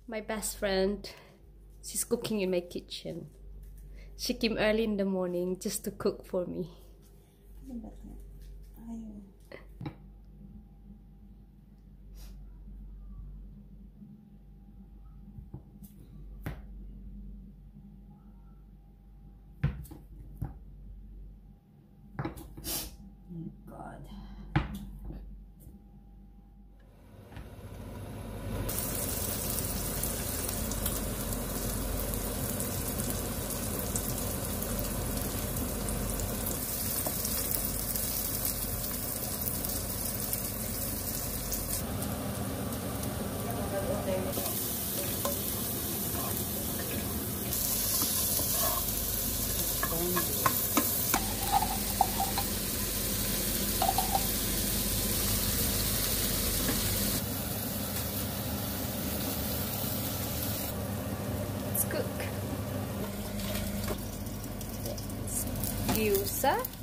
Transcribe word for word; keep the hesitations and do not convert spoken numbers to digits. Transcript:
My best friend, she's cooking in my kitchen. She came early in the morning just to cook for me. Let's cook. Gyoza.